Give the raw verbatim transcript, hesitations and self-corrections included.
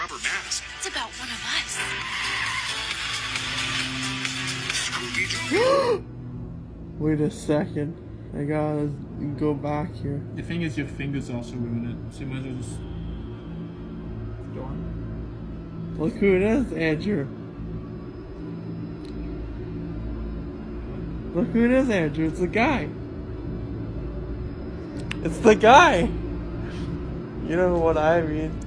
rubber mask. It's about one of us. Scooby-Doo. Wait a second. I gotta go back here. The thing is, your fingers also ruin it. So you might as well just go on. Look who it is, Andrew. Look who it is, Andrew. It's the guy. It's the guy. You know what I mean.